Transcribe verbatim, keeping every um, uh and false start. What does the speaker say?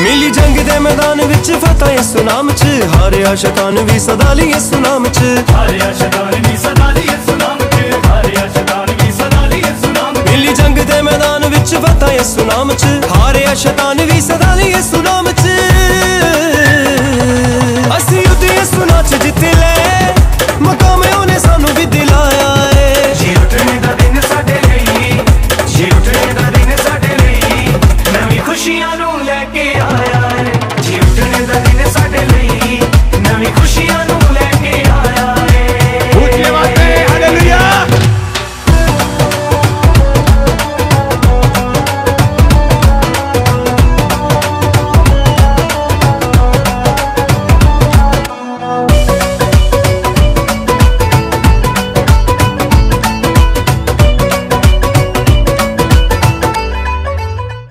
मिली जंग दे मैदान विच फतह यसु नाम च, हारिया शैतान भी सदा ली यसु नाम च, हारिया शैतान भी सदा ली यसु नाम च, हारिया शैतान भी सदा ली यसु नाम च। मिली जंग दे मैदान विच फतह यसु नाम च, हारिया शैतान भी सदा ली यसु नाम च। असी युद्ध यसु नाम च जित ले, मकाम उन्हें सानू भी दिलाया है। जी उठने दा दिन साडे लई, जी उठने दा दिन साडे लई, नवीं खुशियां नूं लैके आया।